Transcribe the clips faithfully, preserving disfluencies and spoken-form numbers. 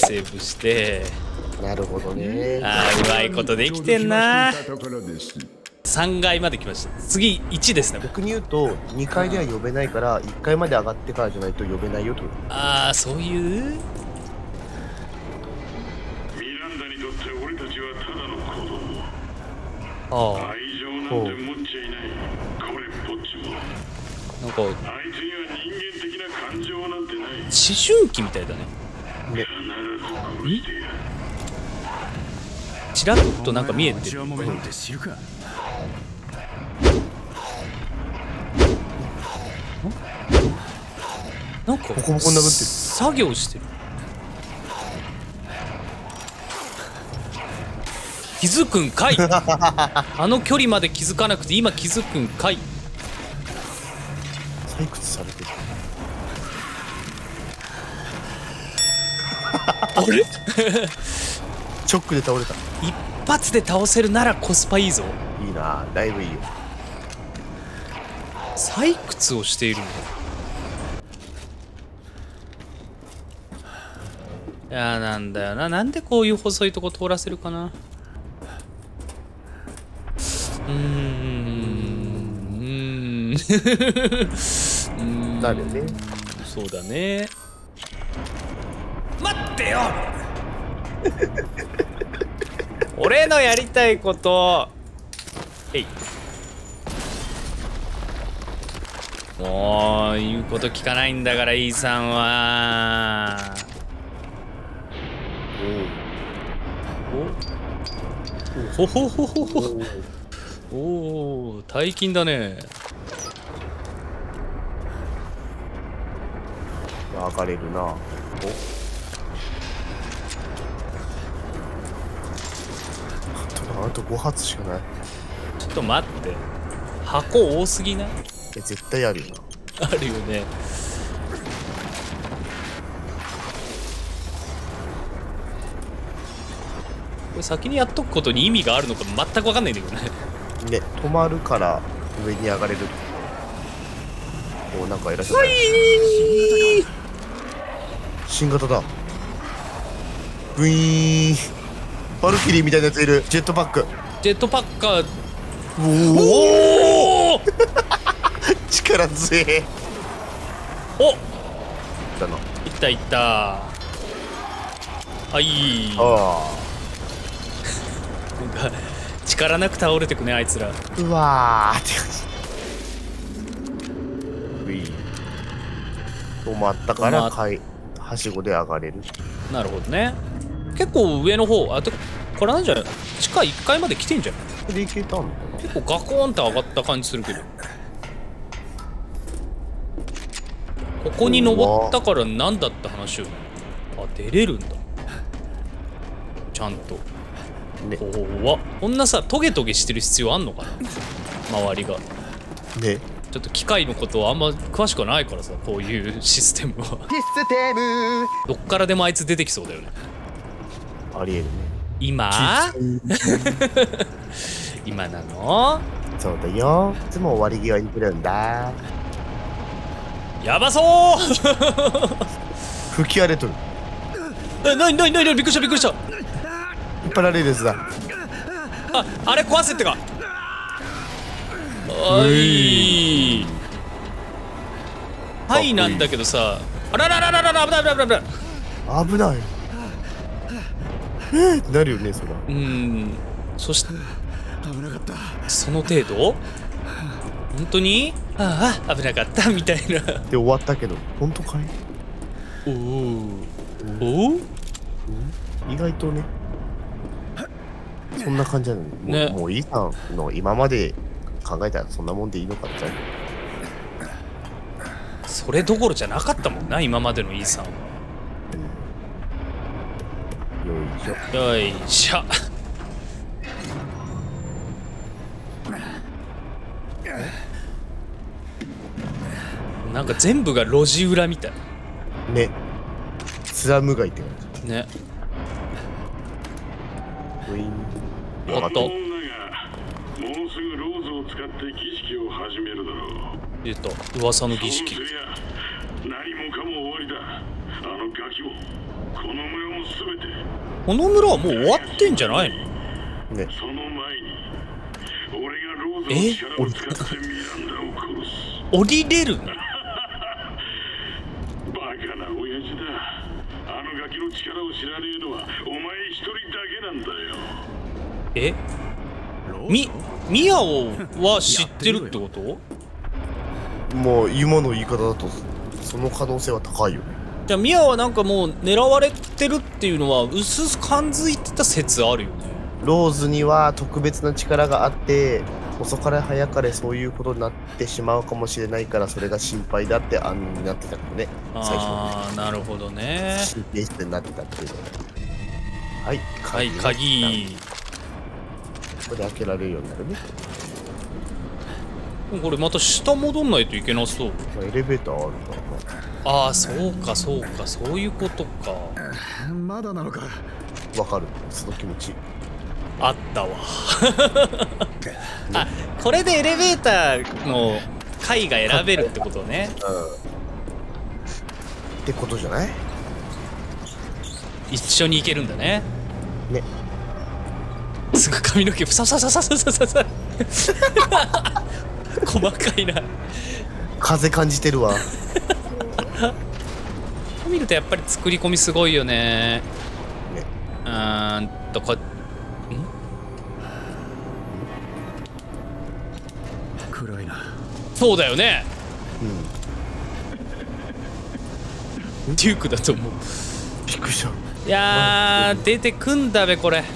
セーブして。 なるほどね。 ああ、うまいことできてんな。さんがいまで来ました。次いちですね。 逆に言うとにかいでは呼べないからいっかいまで上がってからじゃないと呼べないよと。 ああ、そういう。 ミランダにとって俺たちはただの子供。 ああ、 愛情なんて持っちゃいない。これっぽっちも。 なんかあいつには人間的な感情なんてない。 思春期みたいだね。 ね。 必ず殺してやる。 ちらっとなんか見えてる。なんかボコボコに殴ってる。 作業してる。気づくんかい。あの距離まで気づかなくて今気づくんかい。 採掘されてる。 あれショックで倒れた。 一発で倒せるならコスパいいぞ。 いいな、だいぶいいよ。 採掘をしているんだ。いやー、なんだよな。なんでこういう細いとこ通らせるかな。うーん。うーん。 だよね。 そうだね。待ってよ。俺のやりたいこと。えい。もう言うこと聞かないんだから、イーさんは。おおほほほほほ。おお、大金だね。 上がれるな。お、あとごはつしかない。 ちょっと待って、箱多すぎない？ え、絶対あるよな。 あるよね。これ先にやっとくことに意味があるのか全く分かんないんだけどね。 ね、止まるから上に上がれる。お、なんかいらっしゃる。新型だ。ブイーン。バルキリーみたいなやついる。ジェットパック。 ジェットパッカー。 おお力強え。 おだな。 いったいった。はい。 あなんか力なく倒れてくね、あいつら。 うわーって感じ。ウィー止まったからかいはしごで上がれる。 なるほどね。結構上の方、あ、てかこれなんじゃない、地下いっかいまで来てんじゃない。 これいけたのかな。 結構ガコーンって上がった感じするけど、ここに登ったからなんだって話よね。あ、出れるんだちゃんとね。怖っ。こんなさトゲトゲしてる必要あんのかな、周りがね。ちょっと機械のことはあんま詳しくはないからさ、こういうシステムは。システムどっからでもあいつ出てきそうだよね。 ありえるね。 今今なの。 そうだよ。いつも終わり際に来るんだ。 やばそう吹き荒れとる。 え、なになになに、びっくりしたびっくりした。 引っ張られるやつだ。 あ、あれ壊せってか。はい。はいなんだけどさ。あらららららら、危ない危ない危ない危ない。 危ない。えーってなるよね、そら。 うん。そして危なかった。 その程度？本当に？ああ、危なかったみたいな。 で終わったけど、本当かい？ おお。おお？ 意外とね。そんな感じなのに、 ね、 もう、もうイーさんの今まで考えたらそんなもんでいいのかって。 それどころじゃなかったもんな、今までのイーさんは。 うん、よいしょ。 よいしょ。なんか全部が路地裏みたいね。スラム街って感じね。 ウィン。 おっと、 もうすぐローズを使って儀式を始めるだろう。 出た噂の儀式。 何もかも終わりだ。あのガキもこの村も全て。 この村はもう終わってんじゃないの？ ね。 その前に俺がローズの力を使ってミランダを殺す。 降りれるの？ バカな親父だ。あのガキの力を知らねえのはお前一人だけなんだよ。 え？み、ミヤオは知ってるってこと？ もう今の言い方だとその可能性は高いよね。 じゃあミヤはなんかもう狙われてるっていうのはうすうす感づいてた説あるよね。 ローズには特別な力があって遅かれ早かれそういうことになってしまうかもしれないからそれが心配だって案になってたからね。最初ああ、なるほどね。 神経質になってたっていうので。はいはい、鍵。 これで開けられるようになるね。 これまた下戻んないといけなそう。 まあエレベーターあるからな。 ああ、そうかそうか、そういうことか。 まだなのか。 わかる、その気持ち。 あったわ。あ、これでエレベーターの階が選べるってことね。 うん。ってことじゃない？ 一緒に行けるんだね。 ね。 すぐ髪の毛ふささささささささ。細かいな。 風感じてるわ。 見るとやっぱり作り込みすごいよね。 ね。 うーんとこ。ん？ 暗いな。 そうだよね。 うん。 デュークだと思う。 びっくりした。 いやー、出てくんだべこれ。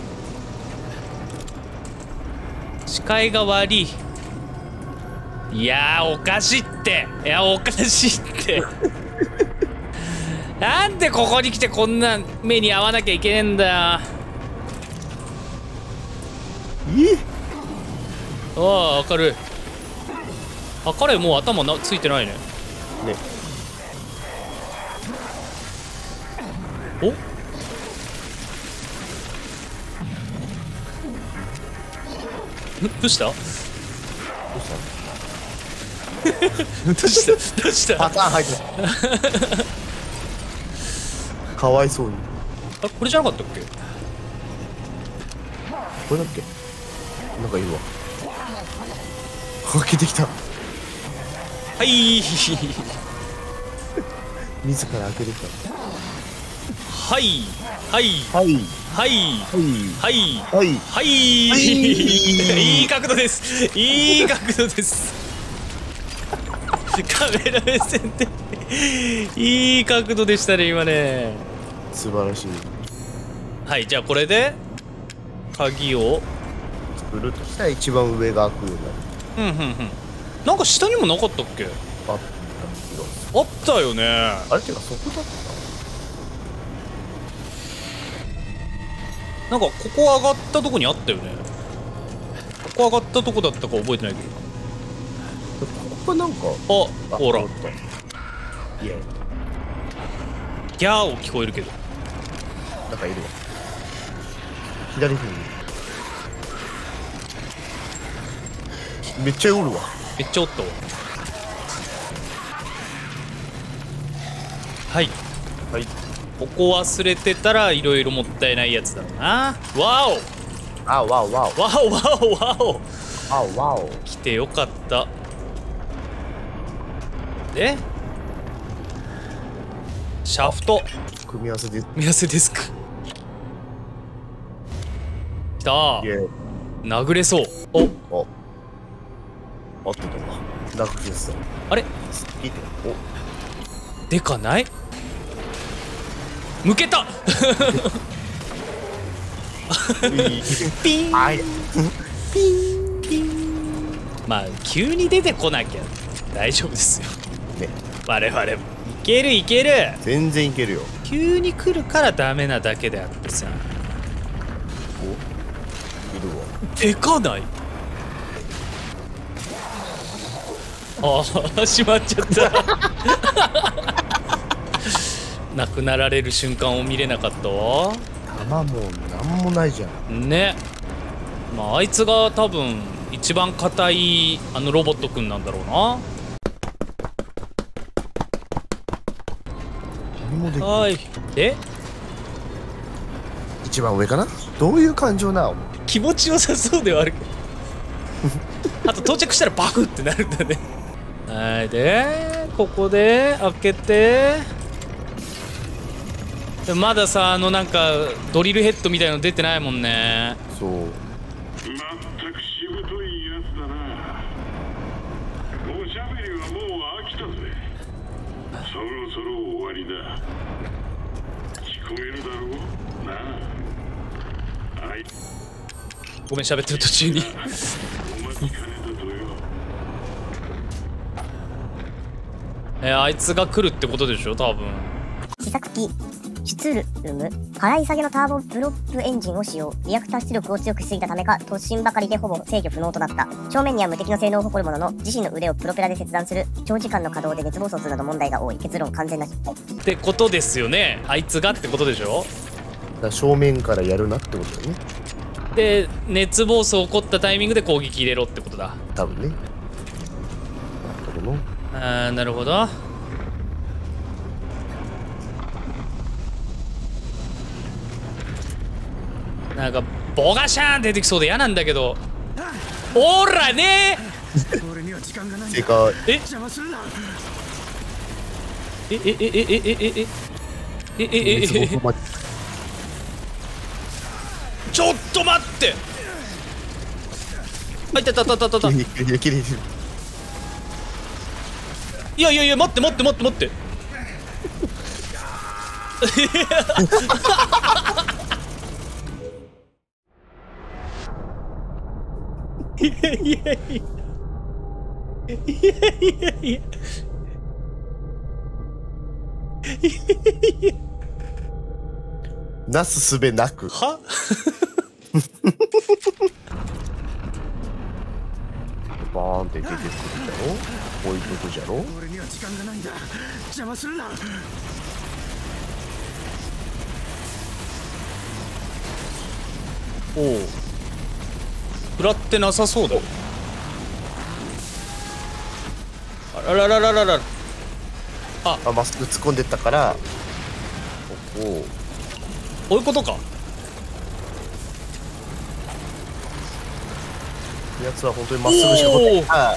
視界が悪い。いやーおかしいって。いやおかしいってなんでここに来てこんな目に合わなきゃいけねえんだよ。 え？ ああ、明るい。あ、彼もう頭なついてないね。 ね。 お？どうした？どうしたどうしたパターン入ってた。かわいそうに。 あ、これじゃなかったっけ？ これだっけ？なんかいるわ。開けてきた。 はい自ら開けてきた。 はいはいはいはいはいはいはいはい、 はいいい角度です。いい角度です。カメラ目線でいい角度でしたね今ね。 素晴らしい。 はい、じゃあこれで鍵を作るとしたら一番上が開くようになる。 うんうんうん。なんか下にもなかったっけ？ あったけど。 あったよね。 あれっていうかそこだった？ なんかここ上がったとこにあったよね。ここ上がったとこだったか覚えてないけど。 ここなんか。 あ、ほら。 いや。 ギャーを聞こえるけど。 なんかいるわ。左に。めっちゃおるわ。 めっちゃおったわ。はい。 はい。 ここ忘れてたらいろいろもったいないやつだろうな。わお。 あ、わおわお。 わおわおわお。 あ、わお。 来てよかった。でシャフト組み合わせで。 組み合わせデスクきたー。 イエーイ。 殴れそう。おお。合ってたわ。殴ってさ。 あれいいて。 でかない向けたお。 ピンはい。 ピンピン。まあ急に出てこなきゃ大丈夫ですよね。 我々もいけるいける。 全然いけるよ。 急に来るからダメなだけであってさ。 お。いるわ。 でかないああしまっちゃった亡くなられる瞬間を見れなかったわ。 弾もなんもないじゃん。 ね。まああいつが多分一番硬いあのロボットくんなんだろうな。 何もできない。 はい。で一番上かな。どういう感情なの。 気持ちよさそうではあるけどあと到着したらバクってなるんだね。はい、でここで開けて、でもまださ、あのなんかドリルヘッドみたいの出てないもんね。 そう。 まったくしぶといやつだな。おしゃべりはもう飽きたぜ。そろそろ終わりだ。聞こえるだろうなあ。あいごめん、喋ってる途中にお待ちかねだとよ。 えー、あいつが来るってことでしょ多分。 試作機シュツルム払い下げのターボブロップエンジンを使用。リアクター出力を強くしすぎたためか突進ばかりでほぼ制御不能となった。正面には無敵の性能を誇るものの、自身の腕をプロペラで切断する長時間の稼働で熱暴走するなど問題が多い。結論完全なしってことですよね。あいつがってことでしょ。 だから正面からやるなってことだよね。 で熱暴走起こったタイミングで攻撃入れろってことだ。 多分ね。なるほど。 あー、なるほど。なんかボガシャーン出てきそうで嫌なんだけど。おらね俺には時間がないんだ。 正解。 え邪魔するな。 ええええええええええええええちょっと待って。あ、いたたたたたた。いきれいきれい。 やいやいや、待って待って待って待っていやいやいやいやいやいやなすすべなく。 はバーンって出てくるじゃろ。置いとくじゃろ。 俺には時間がないんだ。邪魔するな。 おお、食らってなさそうだ。あらららららら。 あ、まっすぐ突っ込んでったから。おお。 こういうことか。 やつは本当にまっすぐしか来ないから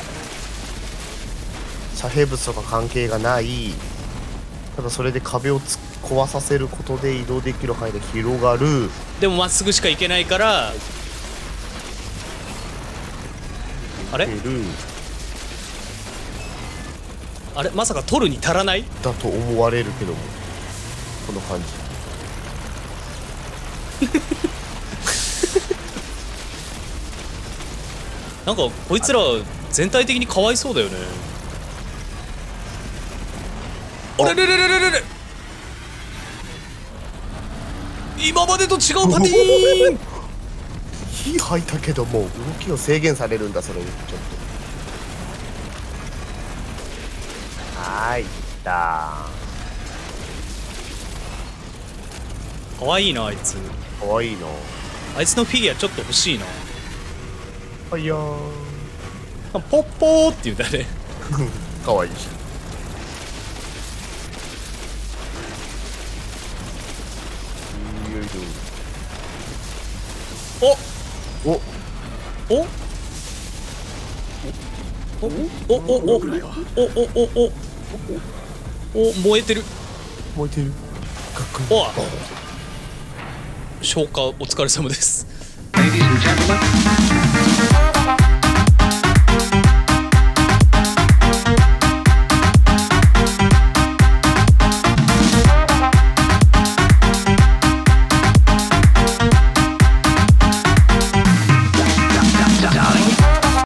遮蔽物とか関係がない。ただそれで壁を突っ壊させることで移動できる範囲が広がる。 でもまっすぐしか行けないから。あれあれ、まさか取るに足らないだと思われるけども、この感じなんかこいつら全体的にかわいそうだよね。あれれれれれれれ、今までと違うパティーン火吐いたけども動きを制限されるんだ。それちょっとはいいったかわいいなあいつ。 かわいいな。 あいつのフィギュアちょっと欲しいな。 はいやーポッポーって言うんだねかわいいし。 おおおおおおおおおおおおお燃えてる。 燃えてる。 お消火お疲れ様です。 Ladies and gentlemen,